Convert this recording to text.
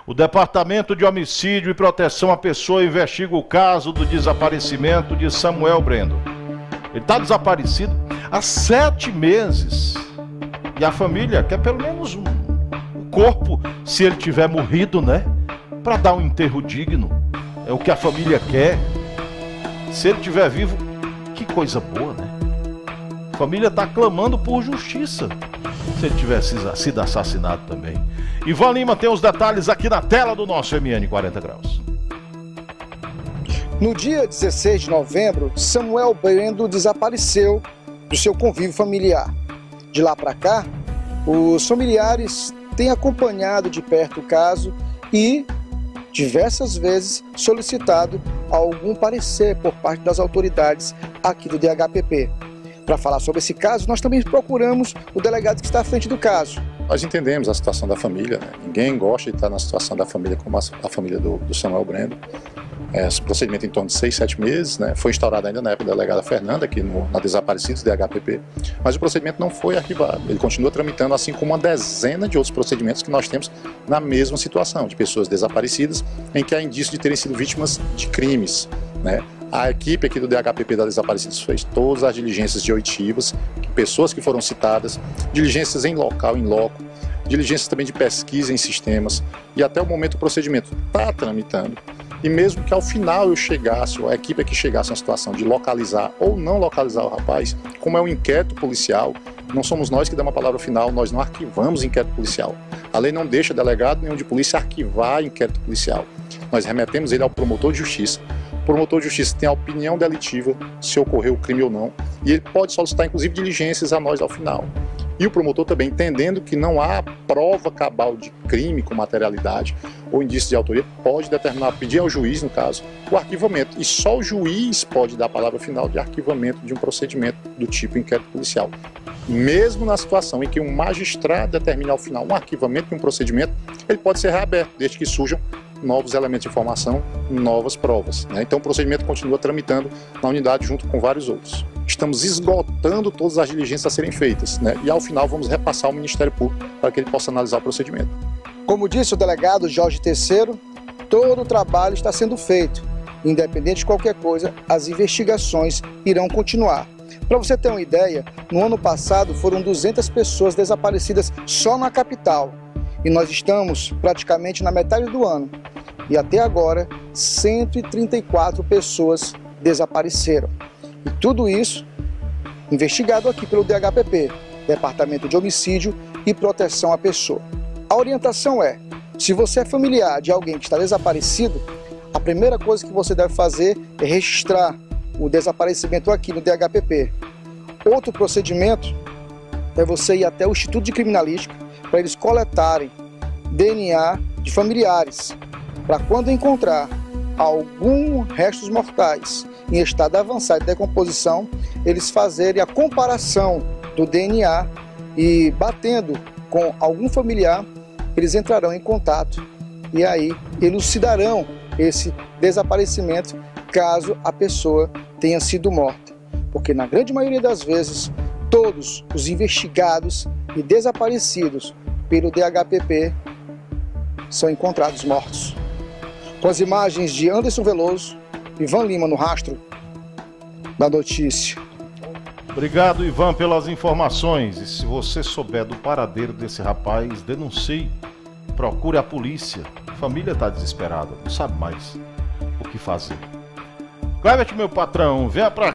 O Departamento de Homicídio e Proteção à Pessoa investiga o caso do desaparecimento de Samuel Brendo. Ele está desaparecido há 7 meses. E a família quer pelo menos um corpo, se ele tiver morrido, né? Para dar um enterro digno. É o que a família quer. Se ele estiver vivo, que coisa boa, né? A família está clamando por justiça. Se ele tivesse sido assassinado também. Ivan Lima tem os detalhes aqui na tela do nosso MN 40 Graus. No dia 16 de novembro, Samuel Brendo desapareceu do seu convívio familiar. De lá para cá, os familiares têm acompanhado de perto o caso e diversas vezes solicitado algum parecer por parte das autoridades aqui do DHPP. Para falar sobre esse caso, nós também procuramos o delegado que está à frente do caso. Nós entendemos a situação da família, né? Ninguém gosta de estar na situação da família como a família do Samuel Brendo. Esse procedimento em torno de 6, 7 meses, né? Foi instaurado ainda na época da delegada Fernanda, aqui na Desaparecidos DHPP, mas o procedimento não foi arquivado. Ele continua tramitando, assim como uma dezena de outros procedimentos que nós temos na mesma situação, de pessoas desaparecidas, em que há indício de terem sido vítimas de crimes, né? A equipe aqui do DHPP da Desaparecidos fez todas as diligências de oitivas, pessoas que foram citadas, diligências em local, em loco, diligências também de pesquisa em sistemas, e até o momento o procedimento está tramitando. E mesmo que ao final eu chegasse, ou a equipe aqui chegasse a uma situação de localizar ou não localizar o rapaz, como é um inquérito policial, não somos nós que damos a palavra final, nós não arquivamos inquérito policial. A lei não deixa delegado nenhum de polícia arquivar inquérito policial. Nós remetemos ele ao promotor de justiça. O promotor de justiça tem a opinião delitiva se ocorreu o crime ou não, e ele pode solicitar inclusive diligências a nós ao final. E o promotor também, entendendo que não há prova cabal de crime com materialidade ou indício de autoria, pode determinar, pedir ao juiz, no caso, o arquivamento. E só o juiz pode dar a palavra final de arquivamento de um procedimento do tipo inquérito policial. Mesmo na situação em que um magistrado determine ao final um arquivamento de um procedimento, ele pode ser reaberto, desde que surjam novos elementos de informação, novas provas, né? Então o procedimento continua tramitando na unidade junto com vários outros. Estamos esgotando todas as diligências a serem feitas, né? E ao final vamos repassar ao Ministério Público para que ele possa analisar o procedimento. Como disse o delegado Jorge Terceiro, todo o trabalho está sendo feito. Independente de qualquer coisa, as investigações irão continuar. Para você ter uma ideia, no ano passado foram 200 pessoas desaparecidas só na capital. E nós estamos praticamente na metade do ano. E até agora, 134 pessoas desapareceram. E tudo isso investigado aqui pelo DHPP, Departamento de Homicídio e Proteção à Pessoa. A orientação é, se você é familiar de alguém que está desaparecido, a primeira coisa que você deve fazer é registrar o desaparecimento aqui no DHPP. Outro procedimento é você ir até o Instituto de Criminalística para eles coletarem DNA de familiares, para quando encontrar algum restos mortais em estado avançado de decomposição, eles fazerem a comparação do DNA e batendo com algum familiar, eles entrarão em contato e aí elucidarão esse desaparecimento caso a pessoa tenha sido morta. Porque na grande maioria das vezes, todos os investigados e desaparecidos pelo DHPP são encontrados mortos. Com as imagens de Anderson Veloso, Ivan Lima no rastro da notícia. Obrigado, Ivan, pelas informações. E se você souber do paradeiro desse rapaz, denuncie, procure a polícia. A família está desesperada, não sabe mais o que fazer. Clevet, meu patrão, venha pra